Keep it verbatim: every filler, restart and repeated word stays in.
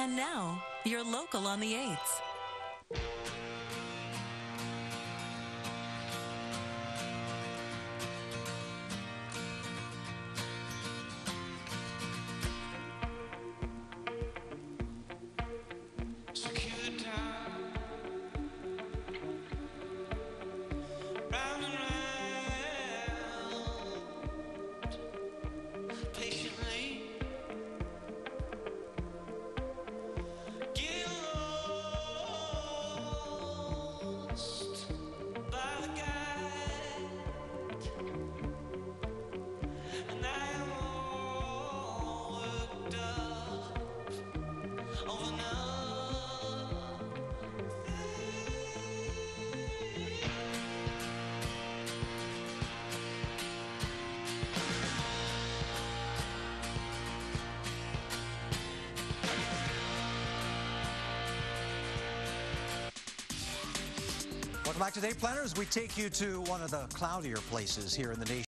And now, your local on the eights. Welcome back to Day Planners. We take you to one of the cloudier places here in the nation.